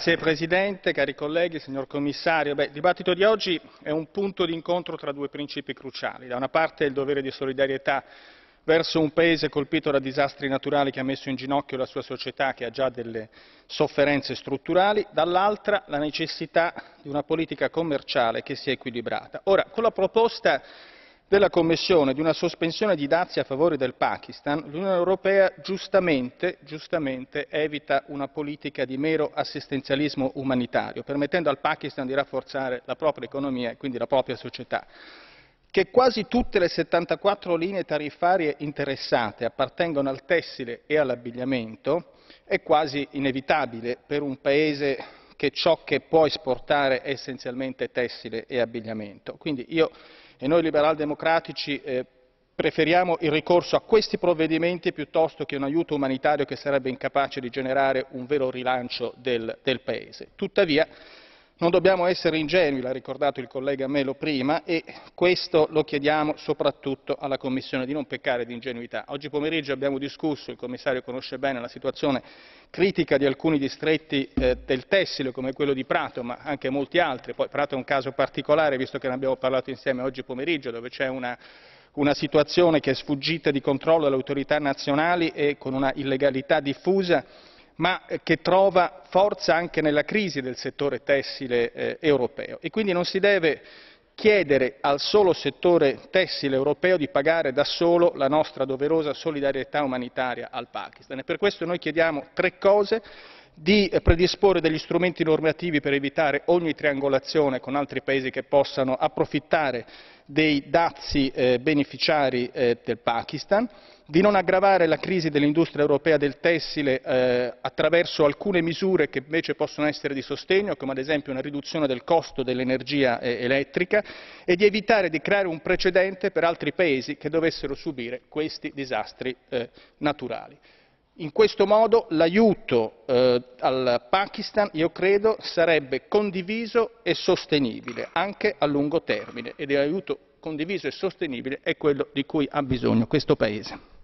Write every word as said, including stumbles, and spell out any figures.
Grazie Presidente, cari colleghi, signor Commissario. Beh, il dibattito di oggi è un punto di incontro tra due principi cruciali. Da una parte il dovere di solidarietà verso un Paese colpito da disastri naturali che ha messo in ginocchio la sua società, che ha già delle sofferenze strutturali, dall'altra la necessità di una politica commerciale che sia equilibrata. Ora, con la proposta della Commissione di una sospensione di dazi a favore del Pakistan, l'Unione Europea giustamente, giustamente evita una politica di mero assistenzialismo umanitario, permettendo al Pakistan di rafforzare la propria economia e quindi la propria società. Che quasi tutte le settantaquattro linee tariffarie interessate appartengono al tessile e all'abbigliamento è quasi inevitabile per un Paese che ciò che può esportare è essenzialmente tessile e abbigliamento. Quindi io e noi liberal democratici eh, preferiamo il ricorso a questi provvedimenti piuttosto che un aiuto umanitario che sarebbe incapace di generare un vero rilancio del, del Paese. Tuttavia non dobbiamo essere ingenui, l'ha ricordato il collega Melo prima, e questo lo chiediamo soprattutto alla Commissione, di non peccare di ingenuità. Oggi pomeriggio abbiamo discusso, il Commissario conosce bene la situazione critica di alcuni distretti eh, del tessile come quello di Prato, ma anche molti altri. Poi Prato è un caso particolare, visto che ne abbiamo parlato insieme oggi pomeriggio, dove c'è una, una situazione che è sfuggita di controllo alle autorità nazionali e con una illegalità diffusa, ma che trova forza anche nella crisi del settore tessile eh, europeo, e quindi non si deve chiedere al solo settore tessile europeo di pagare da solo la nostra doverosa solidarietà umanitaria al Pakistan, e per questo noi chiediamo tre cose: di predisporre degli strumenti normativi per evitare ogni triangolazione con altri paesi che possano approfittare dei dazi eh, beneficiari eh, del Pakistan, di non aggravare la crisi dell'industria europea del tessile eh, attraverso alcune misure che invece possono essere di sostegno, come ad esempio una riduzione del costo dell'energia eh, elettrica, e di evitare di creare un precedente per altri paesi che dovessero subire questi disastri eh, naturali. In questo modo l'aiuto eh, al Pakistan, io credo, sarebbe condiviso e sostenibile anche a lungo termine, ed l'aiuto condiviso e sostenibile è quello di cui ha bisogno questo Paese.